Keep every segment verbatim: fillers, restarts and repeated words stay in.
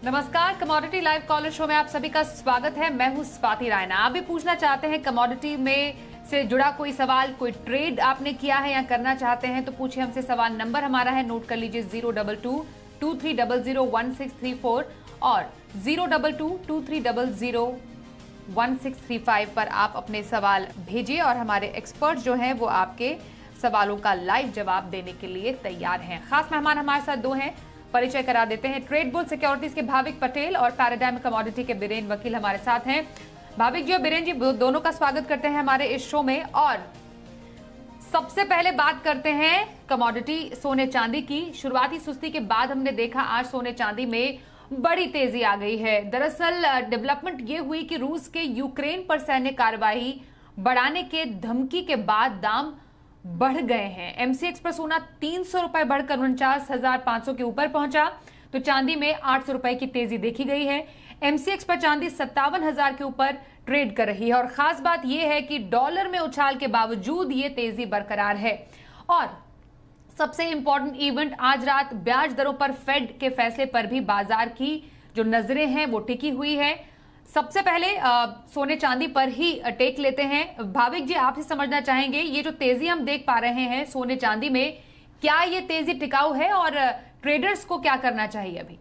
नमस्कार, commodity live collar show में आप सभी का स्वागत है। मैं हूं स्वाति रायना। आप भी पूछना चाहते हैं कमोडिटी में से जुड़ा कोई सवाल, कोई ट्रेड आपने किया है या करना चाहते हैं तो पूछिए हमसे। सवाल नंबर हमारा है, नोट कर लीजिए, zero double two two three double zero one six three four और zero double two two three double zero one six three five पर आप अपने सवाल भेजिए और हमारे एक्सपर्ट जो हैं वो आपके सवालों का लाइव जवाब देने के लिए तैयार हैं। खास मेहमान हमारे साथ दो हैं, परिचय करा देते हैं। ट्रेड बुल सिक्योरिटीज के भाविक पटेल और पैराडाइम कमोडिटी के बीरेन वकील हमारे साथ हैं। भाविक जी और बीरेन जी दोनों का स्वागत करते हैं हमारे इस शो में। और सबसे पहले बात करते हैं कमोडिटी सोने चांदी की। शुरुआती सुस्ती के बाद हमने देखा आज सोने चांदी में बड़ी तेजी आ गई है। दरअसल डेवलपमेंट ये हुई कि रूस के यूक्रेन पर सैन्य कार्रवाई बढ़ाने के धमकी के बाद दाम बढ़ गए हैं। एमसीएक्स पर सोना तीन सौ रुपए बढ़कर उनचास हजार पांच सौ के ऊपर पहुंचा, तो चांदी में आठ सौ रुपए की तेजी देखी गई है। एमसीएक्स पर चांदी सत्तावन हजार के ऊपर ट्रेड कर रही है और खास बात यह है कि डॉलर में उछाल के बावजूद ये तेजी बरकरार है। और सबसे इंपॉर्टेंट इवेंट आज रात ब्याज दरों पर फेड के फैसले पर भी बाजार की जो नजरें हैं वो टिकी हुई है। सबसे पहले आ, सोने चांदी पर ही टेक लेते हैं। भाविक जी, आपसे समझना चाहेंगे ये जो तेजी हम देख पा रहे हैं सोने चांदी में, क्या ये तेजी टिकाऊ है और ट्रेडर्स को क्या करना चाहिए अभी?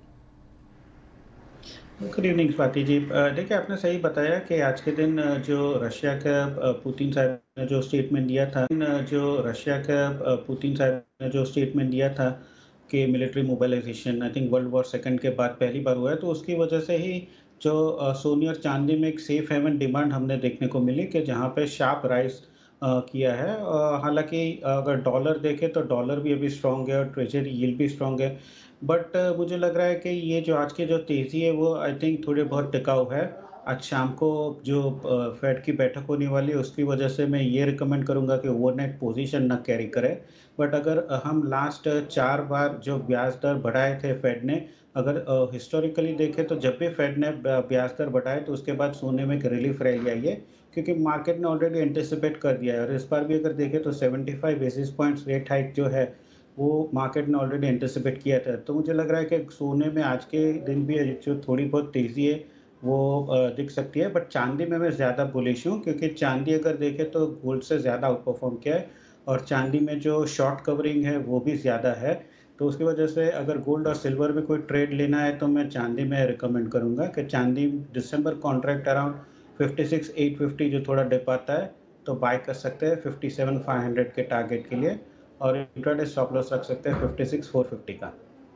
Good evening Swati ji. देखिए, आपने सही बताया कि आज के दिन जो रशिया का पुतिन साहब ने जो स्टेटमेंट दिया था जो रशिया का पुतिन साहब ने जो स्टेटमेंट दिया था कि military mobilisation I think world war second के बाद पहली बार हुआ है, तो उसकी वजह से ही जो सोने और चांदी में एक सेफ हेवन डिमांड हमने देखने को मिली कि जहाँ पे शार्प राइज किया है। हालांकि अगर डॉलर देखें तो डॉलर भी अभी स्ट्रॉन्ग है और ट्रेजरी यील्ड भी स्ट्रॉन्ग है, बट मुझे लग रहा है कि ये जो आज की जो तेज़ी है वो आई थिंक थोड़ी बहुत टिकाऊ है। आज शाम को जो फेड की बैठक होने वाली है उसकी वजह से मैं ये रिकमेंड करूंगा कि ओवरनाइट पोजीशन ना कैरी करें। बट अगर हम लास्ट चार बार जो ब्याज दर बढ़ाए थे फेड ने, अगर हिस्टोरिकली देखें तो जब भी फेड ने ब्याज दर बढ़ाए तो उसके बाद सोने में एक रिलीफ रैली आई है, क्योंकि मार्केट ने ऑलरेडी एंटिसिपेट कर दिया है। और इस बार भी अगर देखें तो पचहत्तर बेसिस पॉइंट्स रेट हाइक जो है वो मार्केट ने ऑलरेडी एंटिसिपेट किया था। तो मुझे लग रहा है कि सोने में आज के दिन भी जो थोड़ी बहुत तेज़ी है वो दिख सकती है। बट चांदी में मैं ज़्यादा बुलिश हूँ, क्योंकि चांदी अगर देखें तो गोल्ड से ज़्यादा आउट परफॉर्म किया है और चांदी में जो शॉर्ट कवरिंग है वो भी ज़्यादा है। तो उसकी वजह से अगर गोल्ड और सिल्वर में कोई ट्रेड लेना है तो मैं चांदी में रिकमेंड करूँगा कि चांदी दिसंबर contract around fifty six eight fifty जो थोड़ा डिप आता है तो बाय कर सकते हैं फिफ्टी सेवन फाइव हंड्रेड के टारगेट के लिए, और इंट्राडे स्टॉप लॉस रख सकते हैं फिफ्टी सिक्स फोर फिफ्टी का।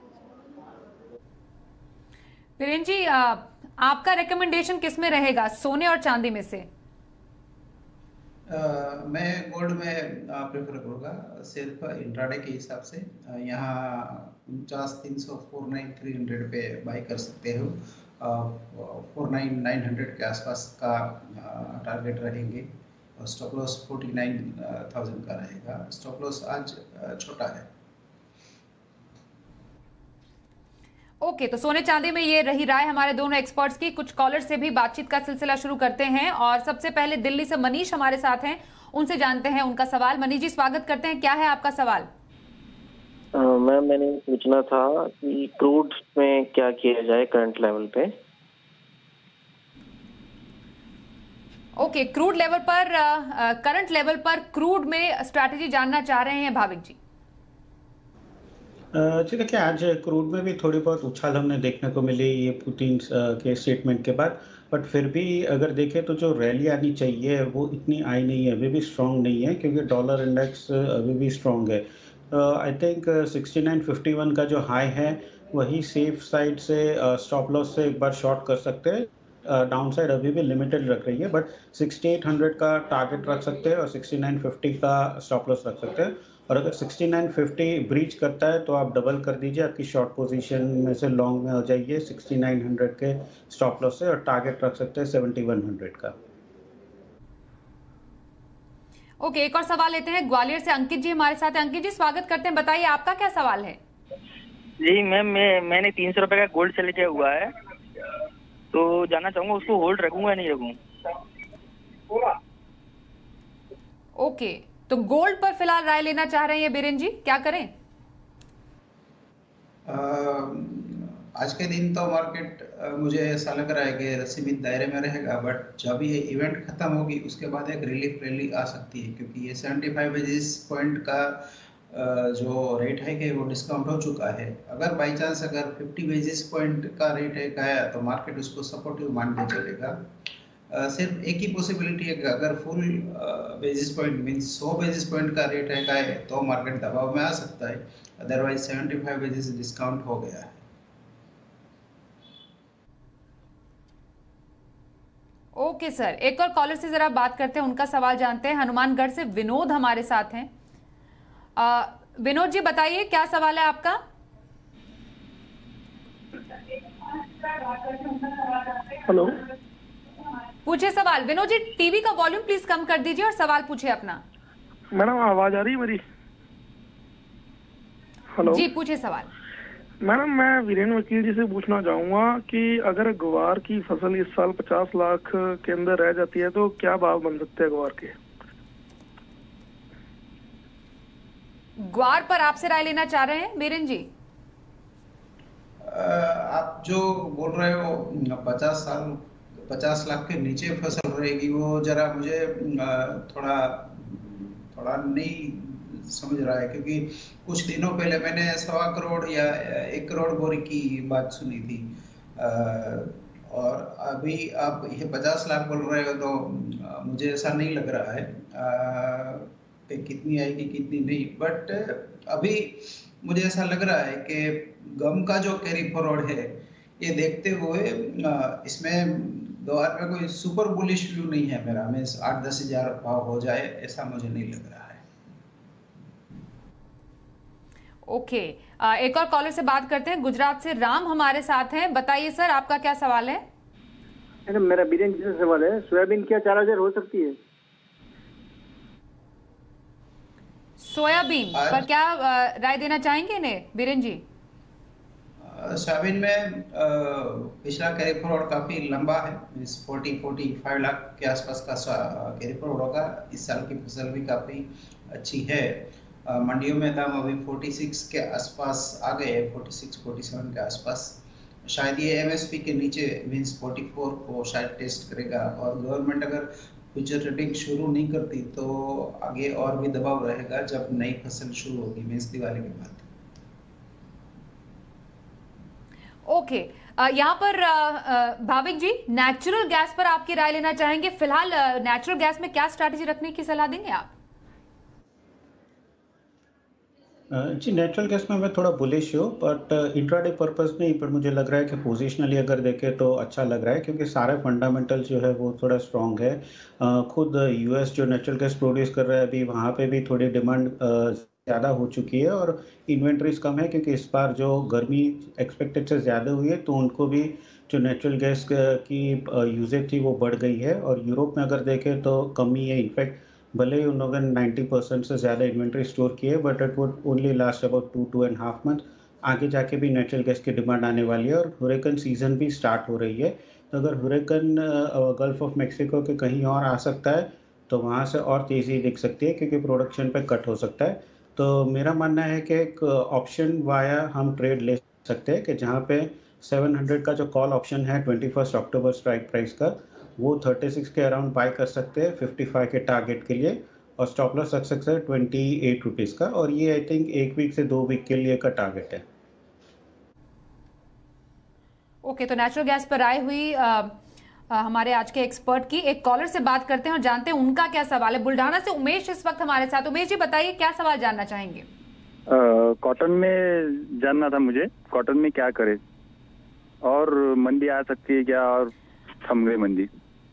बीरेन जी, आ, आपका रिकमेंडेशन किस में रहेगा, सोने और चांदी में से? Uh, मैं गोल्ड में प्रेफर करूँगा सिर्फ इंट्राडे के हिसाब से। uh, यहाँ उनचास तीन सौ फोर नाइन थ्री हंड्रेड पे बाई कर सकते हो। फोर नाइन नाइन हंड्रेड के आसपास का टारगेट uh, रहेंगे और stop loss forty nine thousand का रहेगा। स्टॉप लॉस आज uh, छोटा है। ओके, तो सोने चांदी में ये रही राय हमारे दोनों एक्सपर्ट्स की। कुछ कॉलर से भी बातचीत का सिलसिला शुरू करते हैं और सबसे पहले दिल्ली से मनीष हमारे साथ हैं, उनसे जानते हैं उनका सवाल। मनीष जी, स्वागत करते हैं। क्या है आपका सवाल? मैम, मैंने पूछना था कि क्रूड में क्या किया जाए करंट लेवल पे। ओके, क्रूड लेवल पर, करंट लेवल पर क्रूड में स्ट्रैटेजी जानना चाह रहे हैं भाविक जी। जी देखिए, आज क्रूड में भी थोड़ी बहुत उछाल हमने देखने को मिली ये पुतिन के स्टेटमेंट के बाद, बट फिर भी अगर देखें तो जो रैली आनी चाहिए वो इतनी आई नहीं है, अभी भी स्ट्रॉन्ग नहीं है, क्योंकि डॉलर इंडेक्स अभी भी स्ट्रॉन्ग है। I think sixty nine fifty one का जो हाई है वही सेफ साइड से स्टॉप लॉस से एक बार शॉर्ट कर सकते हैं। डाउन साइड अभी भी लिमिटेड रख रही है, बट सिक्सटी एट हंड्रेड का टारगेट रख सकते हैं और सिक्सटी नाइन फिफ्टी का स्टॉप लॉस रख सकते हैं। और अगर सिक्सटी नाइन फिफ्टी ब्रीच करता है तो आप डबल कर दीजिए, आपकी शॉर्ट पोजीशन में से लॉन्ग में हो जाइए सिक्सटी नाइन हंड्रेड के स्टॉप लॉस से, और टारगेट रख सकते हैं सेवेंटी वन हंड्रेड का। ओके, एक और सवाल लेते हैं। ग्वालियर से अंकित जी हमारे साथ हैं। अंकित जी, स्वागत करते हैं, बताइए आपका क्या सवाल है? जी मैम, मैं मैंने तीन सौ रुपए का गोल्ड सेल किया हुआ है, तो जानना चाहूंगा उसको होल्ड रखूंगा या नहीं रखूं। ओके, तो गोल्ड पर फिलहाल राय लेना चाह रहे हैं बीरेन जी, क्या करें? आज के दिन तो मार्केट मुझे ऐसा लग रहा है कि सीमित दायरे में रहेगा, बट जब ये इवेंट खत्म होगी उसके बाद एक रिलीफ रैली आ सकती है, क्योंकि ये पचहत्तर बेसिस पॉइंट का जो रेट है कि वो डिस्काउंट हो चुका है। अगर बाई चांस अगर पचास बेसिस पॉइंट का रेट है आया तो मार्केट उसको सपोर्टिव मान के चलेगा। uh, सिर्फ एक ही पॉसिबिलिटी है कि अगर फुल बेसिस पॉइंट मींस सौ बेसिस पॉइंट का रेट है आए तो मार्केट दबाव में आ सकता है, अदरवाइज पचहत्तर बेसिस डिस्काउंट हो गया है। ओके सर, एक और कॉलर से जरा बात करते हैं, उनका सवाल जानते हैं। हनुमानगढ़ से विनोद हमारे साथ हैं। आ, विनोद जी बताइए क्या सवाल है आपका? हेलो, पूछिए सवाल। विनोद जी टीवी का वॉल्यूम प्लीज कम कर दीजिए और सवाल पूछिए अपना। मैडम आवाज आ रही है मेरी? हेलो जी पूछिए सवाल। मैडम, मैं वीरेन वकील जी से पूछना चाहूंगा कि अगर ग्वार की फसल इस साल पचास लाख के अंदर रह जाती है तो क्या भाव बन सकते हैं ग्वार के? ग्वार पर आपसे राय लेना चाह रहे हैं वीरेन जी? आप जो बोल रहे हो पचास साल पचास लाख के नीचे फसल रहेगी, वो जरा मुझे थोड़ा थोड़ा नहीं समझ रहा है, क्योंकि कुछ दिनों पहले मैंने सवा करोड़ या एक करोड़ बोरी की बात सुनी थी, और अभी आप ये पचास लाख बोल रहे हो तो मुझे ऐसा नहीं लग रहा है कि कितनी आएगी कितनी नहीं। बट अभी मुझे ऐसा लग रहा है कि गम का जो कैरी फॉरवर्ड है ये देखते हुए इसमें ग्वार में कोई सुपर बुलिश व्यू नहीं है मेरा। मैं आठ दस हजार भाव हो जाए ऐसा मुझे नहीं लग रहा है। Okay okay. एक और कॉलर से बात करते हैं। गुजरात से राम हमारे साथ हैं। बताइए सर आपका क्या सवाल है? मैडम मेरा बीरेन जी से सवाल है, सोयाबीन क्या चार हजार हो सकती है? सोयाबीन पर क्या राय देना चाहेंगे इन्हें बीरेन जी? सोयाबीन में पिछला कैरी फॉरवर्ड काफी लंबा है, चालीस पैंतालीस लाख के आसपास का कैरी फॉरवर्ड होगा। इस साल की फसल भी काफी अच्छी है। मंडियों में दाम अभी छियालीस के आसपास आ गए हैं, छियालीस सैंतालीस के आसपास। शायद ये एमएसपी के नीचे मींस चौवालीस को शायद टेस्ट करेगा, और गवर्नमेंट अगर फ्यूचर ट्रेडिंग शुरू नहीं करती तो आगे और भी दबाव रहेगा जब नई फसल शुरू होगी मींस दिवाली के बाद। Okay okay. यहाँ पर भाविक जी नेचुरल गैस पर आपकी राय लेना चाहेंगे। फिलहाल नेचुरल गैस में क्या स्ट्रैटेजी रखने की सलाह देंगे आप? जी नेचुरल गैस में मैं थोड़ा बुलिश हूँ, बट इंट्राडे पर्पस नहीं, पर मुझे लग रहा है कि पोजिशनली अगर देखें तो अच्छा लग रहा है, क्योंकि सारे फंडामेंटल जो है वो थोड़ा स्ट्रॉन्ग है। खुद यूएस जो नेचुरल गैस प्रोड्यूस कर रहा है अभी वहाँ पे भी थोड़ी डिमांड ज़्यादा हो चुकी है और इन्वेंट्रीज कम है, क्योंकि इस बार जो गर्मी एक्सपेक्टेड से ज़्यादा हुई है तो उनको भी जो नेचुरल गैस की यूजेज थी वो बढ़ गई है। और यूरोप में अगर देखें तो कमी है, इनफैक्ट भले ही उन लोगों ने नब्बे परसेंट से ज़्यादा इन्वेंट्री स्टोर की है, but it would only last about two two and half month. आगे जाके भी नेचुरल गैस की डिमांड आने वाली है और हुरिकेन सीजन भी स्टार्ट हो रही है। तो अगर हुरिकेन गल्फ ऑफ मैक्सिको के कहीं और आ सकता है तो वहाँ से और तेज़ी दिख सकती है, क्योंकि प्रोडक्शन पे कट हो सकता है। तो मेरा मानना है कि एक ऑप्शन वाया हम ट्रेड ले सकते हैं कि जहाँ पे सात सौ का जो कॉल ऑप्शन है इक्कीस अक्टूबर स्ट्राइक प्राइस का, वो छत्तीस के अराउंड बाय कर सकते हैं पचपन के टारगेट के लिए, और स्टॉप लॉस रख सकते हैं अट्ठाईस रुपीस का, और ये आई थिंक एक वीक से दो वीक के लिए का टारगेट है। ओके okay, तो नेचुरल गैस पर आए हुई आ, आ, हमारे आज के एक्सपर्ट की एक कॉलर से बात करते हैं और जानते हैं उनका क्या सवाल है। बुल्ढाना से उमेश इस वक्त हमारे साथ। उमेश जी बताइए क्या सवाल जानना चाहेंगे? कॉटन में जानना था मुझे, कॉटन में क्या करे, और मंदी आ सकती है क्या, और थम गई मंदी।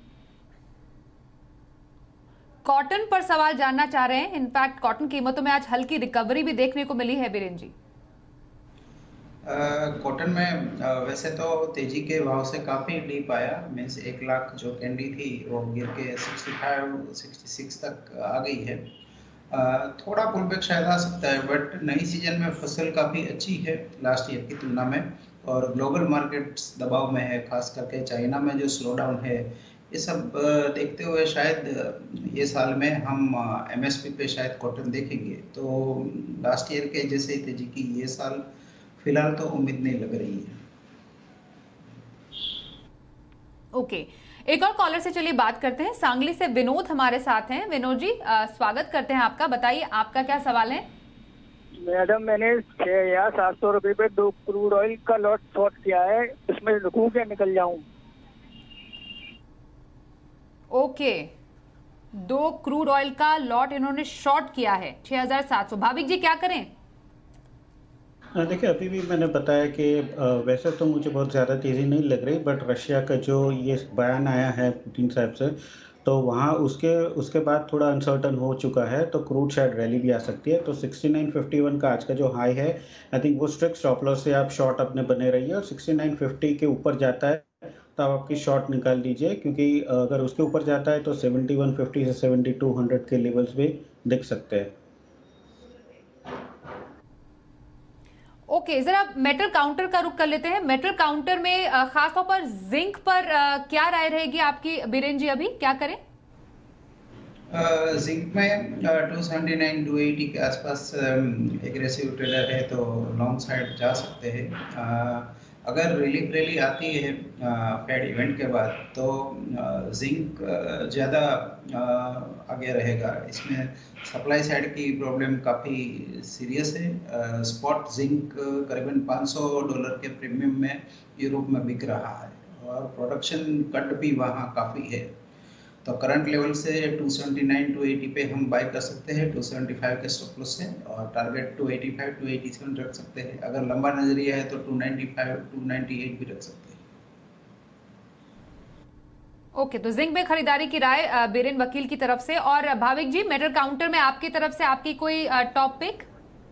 कॉटन पर सवाल जानना चाह रहे हैं। इनफैक्ट कॉटन कीमतों में आज हल्की रिकवरी भी देखने को मिली है बीरेन जी। कॉटन में आ, वैसे तो तेजी के भाव से काफी डीप आया, मीन्स एक लाख जो कैंडी थी वो गिर के पैंसठ छियासठ तक आ गई है। आ, थोड़ा पुल बैक शायद आ सकता है, बट नई सीजन में फसल काफी अच्छी है लास्ट ईयर की तुलना में, और ग्लोबल मार्केट्स दबाव में है, खास करके चाइना में जो स्लो डाउन है ये सब देखते हुए शायद ये साल में हम एमएसपी पे शायद कॉटन देखेंगे। तो लास्ट ईयर के जैसे तेजी की ये साल फिलहाल तो उम्मीद नहीं लग रही है। ओके, एक और कॉलर से चलिए बात करते हैं। सांगली से विनोद हमारे साथ हैं। विनोद जी, आ, स्वागत करते हैं आपका। बताइए आपका क्या सवाल है? मैडम, मैंने छह या सात सौ रुपए पे दो क्रूड ऑयल का लॉट शॉर्ट किया है, इसमें रुकूं क्या निकल जाऊं? ओके, दो क्रूड ऑयल का लॉट इन्होंने शॉर्ट किया है छह हजार सात सौ। भाविक जी क्या करें? देखिए, अभी भी मैंने बताया कि वैसे तो मुझे बहुत ज़्यादा तेज़ी नहीं लग रही, बट रशिया का जो ये बयान आया है पुतिन साहब से, तो वहाँ उसके उसके बाद थोड़ा अनसर्टन हो चुका है, तो क्रूड शायद रैली भी आ सकती है। तो सिक्सटी नाइन फिफ्टी वन का आज का जो हाई है, आई थिंक वो स्ट्रिक्ट स्टॉप लॉस से आप शॉर्ट अपने बने रहिए, और सिक्सटी नाइन फिफ्टी के ऊपर जाता है तो आप आपकी शॉर्ट निकाल दीजिए, क्योंकि अगर उसके ऊपर जाता है तो सेवेंटी वन फिफ्टी से सेवेंटी टू हंड्रेड के लेवल्स भी दिख सकते हैं। ओके okay, जरा मेटल काउंटर का रुख कर लेते हैं। मेटल काउंटर में खासतौर पर जिंक पर क्या राय रहेगी आपकी बीरेन जी? अभी क्या करें? जिंक में two seventy nine two eighty के आसपास एग्रेसिव ट्रेडर है तो लॉन्ग साइड जा सकते हैं। अगर रिलीफ रैली आती है फेड इवेंट के बाद तो जिंक ज़्यादा आगे रहेगा। इसमें सप्लाई साइड की प्रॉब्लम काफ़ी सीरियस है। स्पॉट जिंक करीबन पाँच सौ डॉलर के प्रीमियम में यूरोप में बिक रहा है, और प्रोडक्शन कट भी वहाँ काफ़ी है। तो करंट लेवल से two seventy nine two eighty पे हम बाय कर सकते हैं, टू सेवेंटी फाइव के स्टॉप लॉस से, और target two eighty five two eighty seven रख सकते हैं। अगर लंबा नजरिया है तो two ninety five two ninety eight भी रख सकते हैं। ओके okay, तो जिंक में खरीदारी की राय बीरेन वकील की तरफ से। और भाविक जी, मेटल काउंटर में आपकी तरफ से आपकी कोई टॉप पिक?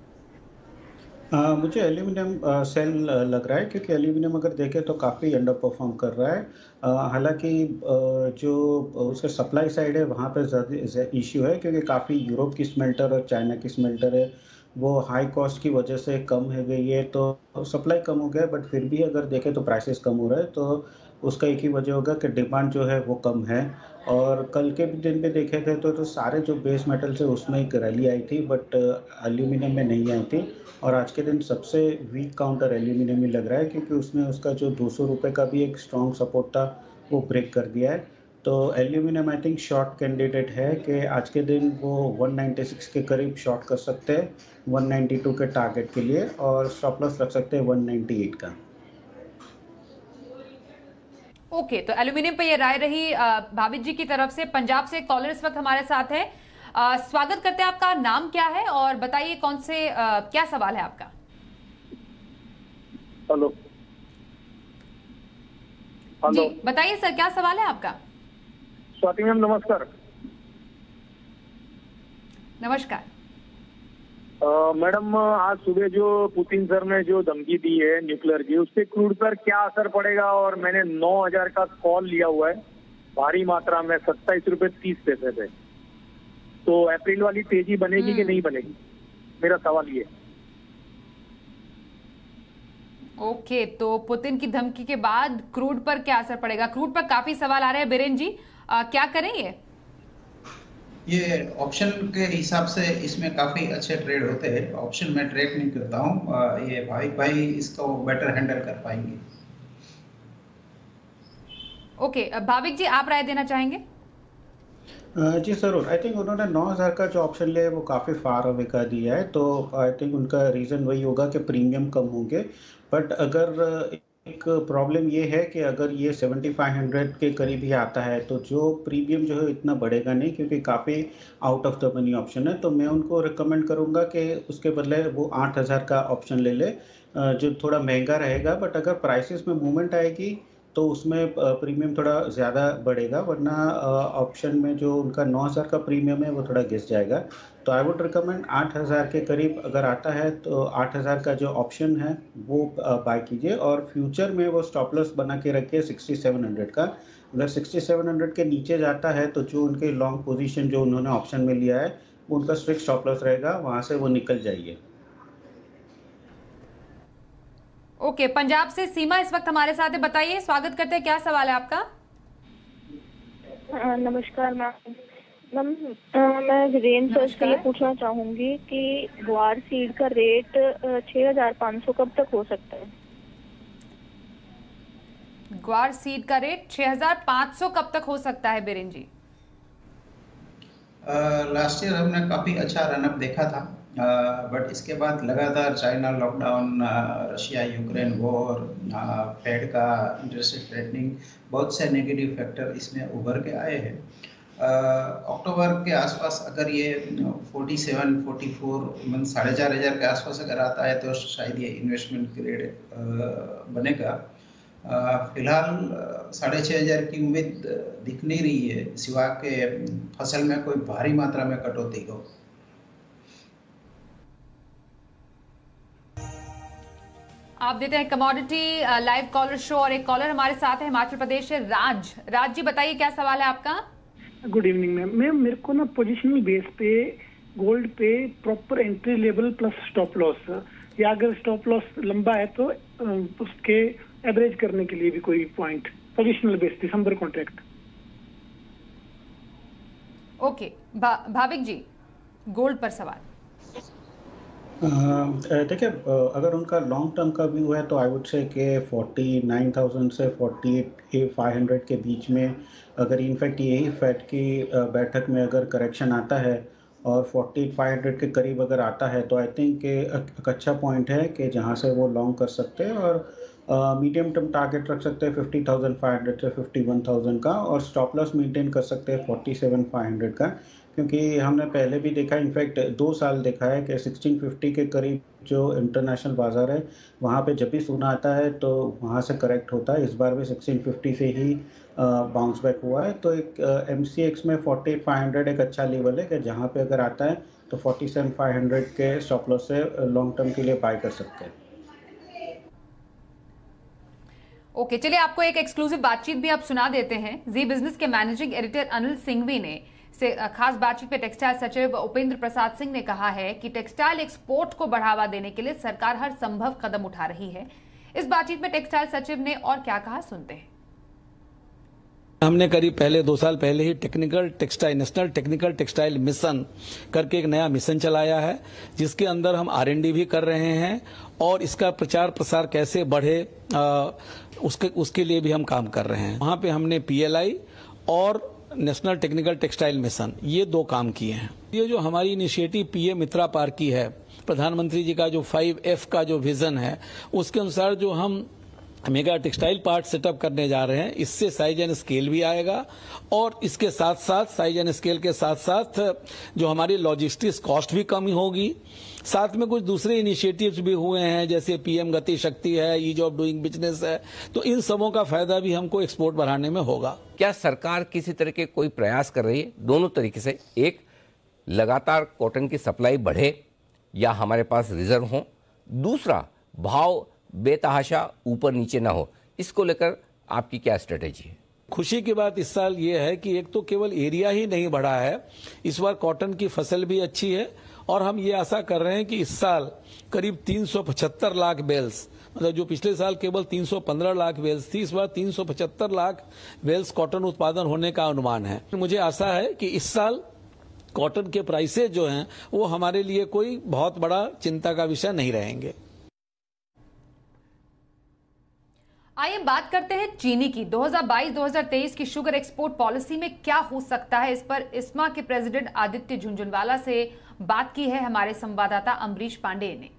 आ, मुझे एल्यूमिनियम सेल लग रहा है, क्योंकि एल्यूमिनियम अगर देखें तो काफ़ी अंडर परफॉर्म कर रहा है। हालांकि जो उसका सप्लाई साइड है वहाँ पर ज़्यादा इश्यू है, क्योंकि काफ़ी यूरोप की स्मेल्टर और चाइना की स्मेल्टर है वो हाई कॉस्ट की वजह से कम हो गई है, तो सप्लाई कम हो गया। बट फिर भी अगर देखें तो प्राइसेस कम हो रहा है, तो उसका एक ही वजह होगा कि डिमांड जो है वो कम है। और कल के दिन पे देखे थे तो, तो सारे जो बेस मेटल्स है उसमें एक रैली आई थी, बट एल्यूमिनियम में नहीं आई थी। और आज के दिन सबसे वीक काउंटर एल्यूमिनियम में लग रहा है, क्योंकि उसने उसका जो दो सौ रुपये का भी एक स्ट्रॉन्ग सपोर्ट था वो ब्रेक कर दिया है। तो aluminium I think short candidate है कि आज के दिन वो वन नाइंटी सिक्स के करीब शॉर्ट कर सकते हैं वन नाइंटी टू के टारगेट के लिए, और स्टॉप लॉस रख सकते हैं वन नाइंटी एट का। ओके okay, तो एल्यूमिनियम पे ये राय रही भाविक जी की तरफ से। पंजाब से कॉलर इस वक्त हमारे साथ है। आ, स्वागत करते हैं। आपका नाम क्या है और बताइए कौन से आ, क्या सवाल है आपका? हेलो जी बताइए सर, क्या सवाल है आपका? स्वाति मैम नमस्कार। नमस्कार मैडम, आज सुबह जो पुतिन सर ने जो धमकी दी है न्यूक्लियर की, उससे क्रूड पर क्या असर पड़ेगा? और मैंने नौ हजार का कॉल लिया हुआ है भारी मात्रा में सत्ताईस रुपए तीस पैसे पे, तो अप्रैल वाली तेजी बनेगी कि नहीं बनेगी, मेरा सवाल ये। ओके okay, तो पुतिन की धमकी के बाद क्रूड पर क्या असर पड़ेगा? क्रूड पर काफी सवाल आ रहे हैं बीरेन जी, आ, क्या करें? ये ये ऑप्शन के हिसाब से इसमें काफी अच्छे ट्रेड होते हैं। ऑप्शन में ट्रेड नहीं करता हूँ, ये भाई भाई इसको बेटर हैंडल कर पाएंगे। ओके okay, भाविक जी आप राय देना चाहेंगे? Uh, जी जरूर। आई थिंक उन्होंने नौ हज़ार का जो ऑप्शन लिया है वो काफ़ी फार अवे का दिया है, तो आई थिंक उनका रीज़न वही होगा कि प्रीमियम कम होंगे। बट अगर एक प्रॉब्लम ये है कि अगर ये सेवेंटी फाइव हंड्रेड के करीब ही आता है तो जो प्रीमियम जो है इतना बढ़ेगा नहीं, क्योंकि काफ़ी out of the money option है। तो मैं उनको रिकमेंड करूँगा कि उसके बदले वो आठ हज़ार का ऑप्शन ले ले, जो थोड़ा महंगा रहेगा, बट अगर प्राइसेस में मूवमेंट आएगी तो उसमें प्रीमियम थोड़ा ज़्यादा बढ़ेगा, वरना ऑप्शन में जो उनका नौ हज़ार का प्रीमियम है वो थोड़ा गिस जाएगा। तो आई वुड रिकमेंड आठ हज़ार के करीब अगर आता है तो आठ हज़ार का जो ऑप्शन है वो बाय कीजिए, और फ्यूचर में वो स्टॉप लॉस बना के रखिए सिक्सटी सेवन हंड्रेड का। अगर सिक्सटी सेवन हंड्रेड के नीचे जाता है तो जो उनके लॉन्ग पोजीशन जो उन्होंने ऑप्शन में लिया है वो उनका स्ट्रिक्ट स्टॉप लॉस रहेगा, वहाँ से वो निकल जाइए। ओके okay, पंजाब से सीमा इस वक्त हमारे साथ है। बताइए, स्वागत करते हैं, क्या सवाल है आपका? आ, नमस्कार मैम। मैम मैं रेंज सर्च के लिए पूछना चाहूंगी कि ग्वार सीड का रेट छह हजार पाँच सौ कब तक हो सकता है? ग्वार सीड का रेट छह हज़ार पाँच सौ कब तक हो सकता है बीरेन जी? लास्ट ईयर हमने काफ़ी अच्छा रनअप देखा था, बट इसके बाद लगातार China lockdown, Russia Ukraine war, Fed का इंटरेस्ट रेटिंग, बहुत से नेगेटिव फैक्टर इसमें उभर के आए हैं। अक्टूबर के आसपास अगर ये सैंतालीस, चौवालीस मन साढ़े चार हज़ार के आसपास अगर आता है तो शायद ये इन्वेस्टमेंट ग्रेड बनेगा। फिलहाल साढ़े छः हज़ार की उम्मीद दिख नहीं रही है, सिवा के फसल में कोई भारी मात्रा में कटौती हो। आप देते हैं कमोडिटी लाइव कॉलर शो और एक कॉलर हमारे साथ है हिमाचल प्रदेश से राज। राज जी बताइए क्या सवाल है आपका? Good evening ma'am. मैम मेरे को ना पोजिशनल बेस पे गोल्ड पे proper entry level plus stop loss, या अगर स्टॉप लॉस लंबा है तो उसके एवरेज करने के लिए भी कोई पॉइंट, पोजिशनल बेस दिसंबर कॉन्ट्रैक्ट। ओके भा, भाविक जी गोल्ड पर सवाल। देखिए, अगर उनका लॉन्ग टर्म का व्यू है तो आई वुड से कि उनचास हज़ार से अड़तालीस हज़ार पाँच सौ के बीच में, अगर इनफैक्ट यही फेड की बैठक में अगर करेक्शन आता है और अड़तालीस हज़ार पाँच सौ के करीब अगर आता है तो आई थिंक एक अच्छा पॉइंट है कि जहां से वो लॉन्ग कर सकते हैं, और मीडियम टर्म टारगेट रख सकते हैं पचास हज़ार पाँच सौ से इक्यावन हज़ार का, और स्टॉप लॉस मेंटेन कर सकते हैं सैंतालीस हज़ार पाँच सौ का, क्योंकि हमने पहले भी देखा, इनफैक्ट दो साल देखा है कि सोलह सौ पचास के करीब जो इंटरनेशनल बाजार है वहाँ पे जब भी सोना आता है तो वहाँ से करेक्ट होता है। इस बार भी सोलह सौ पचास से ही बाउंस बैक हुआ है, तो एक एम सी एक्स में अड़तालीस हज़ार पाँच सौ एक अच्छा लेवल है कि जहाँ पे अगर आता है तो सैंतालीस हज़ार पाँच सौ के स्टॉप लॉस से लॉन्ग टर्म के लिए बाय कर सकते हैं। ओके okay, चलिए आपको एक एक्सक्लूसिव बातचीत भी आप सुना देते हैं। जी बिजनेस के मैनेजिंग एडिटर अनिल सिंघवी ने से खास बातचीत में टेक्सटाइल सचिव उपेंद्र प्रसाद सिंह ने कहा है कि टेक्सटाइल एक्सपोर्ट को बढ़ावा देने के लिए सरकार हर संभव कदम उठा रही है। इस बातचीत में टेक्सटाइल सचिव ने और क्या कहा, सुनते हैं। हमने करीब पहले दो साल पहले ही technical textile national technical textile mission करके एक नया मिशन चलाया है, जिसके अंदर हम आर एन डी भी कर रहे हैं और इसका प्रचार प्रसार कैसे बढ़े आ, उसके उसके लिए भी हम काम कर रहे हैं। वहाँ पे हमने पी एल आई और नेशनल टेक्निकल टेक्सटाइल मिशन ये दो काम किए हैं। ये जो हमारी initiative P M Mitra park की है, प्रधानमंत्री जी का जो फाइव एफ का जो विजन है, उसके अनुसार जो हम मेगा टेक्सटाइल पार्क सेटअप करने जा रहे हैं, इससे साइज एंड स्केल भी आएगा और इसके साथ साथ साइज एंड स्केल के साथ साथ जो हमारी लॉजिस्टिक्स कॉस्ट भी कम होगी। साथ में कुछ दूसरे इनिशिएटिव्स भी हुए हैं, जैसे पीएम गति शक्ति है, ईज ऑफ डूइंग बिजनेस है, तो इन सबों का फायदा भी हमको एक्सपोर्ट बढ़ाने में होगा। क्या सरकार किसी तरह के कोई प्रयास कर रही है दोनों तरीके से, एक लगातार कॉटन की सप्लाई बढ़े या हमारे पास रिजर्व हो, दूसरा भाव बेतहाशा ऊपर नीचे ना हो, इसको लेकर आपकी क्या स्ट्रेटेजी है? खुशी की बात इस साल ये है कि एक तो केवल एरिया ही नहीं बढ़ा है, इस बार कॉटन की फसल भी अच्छी है और हम ये आशा कर रहे हैं कि इस साल करीब तीन सौ पचहत्तर लाख बेल्स, मतलब जो पिछले साल केवल तीन सौ पंद्रह लाख बेल्स थी, इस बार तीन सौ पचहत्तर लाख बेल्स कॉटन उत्पादन होने का अनुमान है। मुझे आशा है कि इस साल कॉटन के प्राइसेज जो हैं वो हमारे लिए कोई बहुत बड़ा चिंता का विषय नहीं रहेंगे। आइए बात करते हैं चीनी की। दो हज़ार बाईस दो हज़ार तेईस की शुगर एक्सपोर्ट पॉलिसी में क्या हो सकता है, इस पर इस्मा के प्रेसिडेंट आदित्य झुंझुनवाला से बात की है हमारे संवाददाता अमरीश पांडे ने।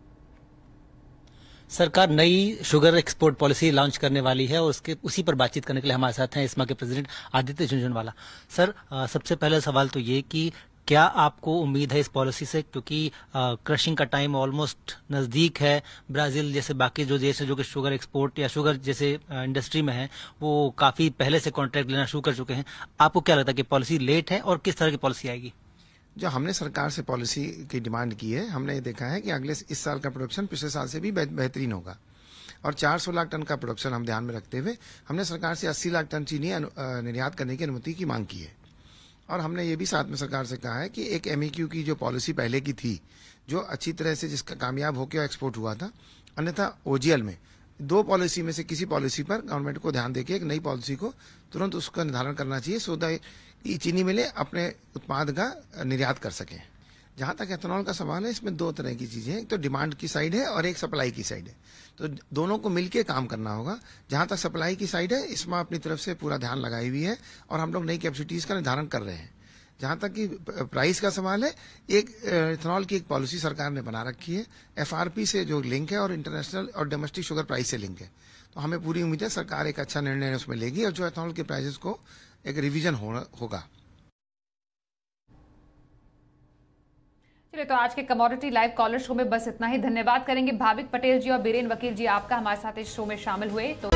सरकार नई शुगर एक्सपोर्ट पॉलिसी लॉन्च करने वाली है और उसके उसी पर बातचीत करने के लिए हमारे साथ हैं इस्मा के प्रेसिडेंट आदित्य झुंझुनवाला। सर, आ, सबसे पहला सवाल तो ये कि क्या आपको उम्मीद है इस पॉलिसी से, क्योंकि क्रशिंग का टाइम ऑलमोस्ट नजदीक है, ब्राजील जैसे बाकी जो देश है जो कि शुगर एक्सपोर्ट या शुगर जैसे इंडस्ट्री में है वो काफी पहले से कॉन्ट्रैक्ट लेना शुरू कर चुके हैं, आपको क्या लगता है कि पॉलिसी लेट है और किस तरह की पॉलिसी आएगी? जो हमने सरकार से पॉलिसी की डिमांड की है, हमने ये देखा है कि अगले इस साल का प्रोडक्शन पिछले साल से भी बेहतरीन होगा और चार सौ लाख टन का प्रोडक्शन हम ध्यान में रखते हुए हमने सरकार से अस्सी लाख टन चीनी निर्यात करने की अनुमति की मांग की है। और हमने ये भी साथ में सरकार से कहा है कि एक एमईक्यू की जो पॉलिसी पहले की थी, जो अच्छी तरह से जिसका कामयाब होकर एक्सपोर्ट हुआ था, अन्यथा ओजीएल में दो पॉलिसी में से किसी पॉलिसी पर गवर्नमेंट को ध्यान देके एक नई पॉलिसी को तुरंत उसका निर्धारण करना चाहिए, सो दैट चीनी मिलें अपने उत्पाद का निर्यात कर सकें। जहां तक एथेनॉल का सवाल है, इसमें दो तरह की चीजें हैं, एक तो डिमांड की साइड है और एक सप्लाई की साइड है। तो दोनों को मिलके काम करना होगा। जहां तक सप्लाई की साइड है, इसमें अपनी तरफ से पूरा ध्यान लगाई हुई है और हम लोग नई कैपेसिटीज का निर्धारण कर रहे हैं। जहां तक कि प्राइस का सवाल है, एक इथेनॉल की एक पॉलिसी सरकार ने बना रखी है, एफआरपी से जो लिंक है और इंटरनेशनल और डोमेस्टिक शुगर प्राइस से लिंक है। तो हमें पूरी उम्मीद है सरकार एक अच्छा निर्णय उसमें लेगी और जो इथेनॉल के प्राइसेस को एक रिवीजन होगा। चलिए, तो आज के कमोडिटी लाइव कॉलर शो में बस इतना ही। धन्यवाद करेंगे भाविक पटेल जी और बीरेन वकील जी, आपका हमारे साथ इस शो में शामिल हुए। तो